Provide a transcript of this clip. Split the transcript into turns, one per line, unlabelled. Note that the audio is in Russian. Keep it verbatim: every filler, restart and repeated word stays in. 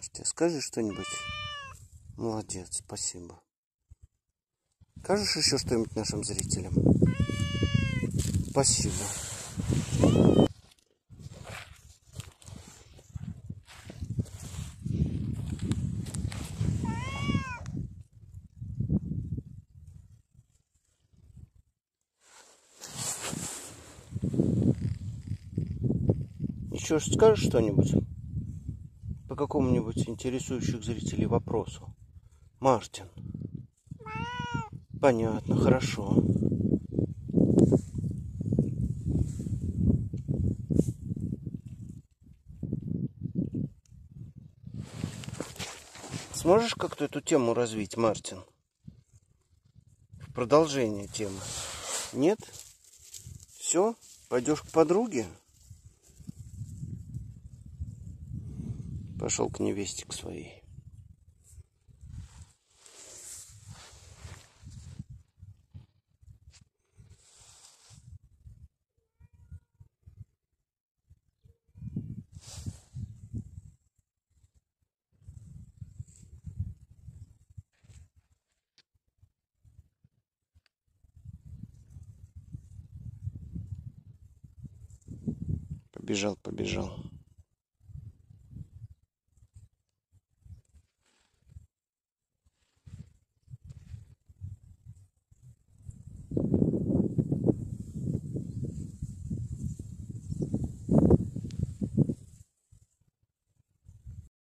Костя, скажи что-нибудь. Молодец, спасибо. Скажешь еще что-нибудь нашим зрителям? Спасибо. Еще скажешь что-нибудь по какому-нибудь интересующих зрителей вопросу? Мартин. Понятно, хорошо. Сможешь как-то эту тему развить, Мартин? В продолжение темы. Нет? Все? Пойдешь к подруге? Пошел к невесте к своей. Побежал, побежал.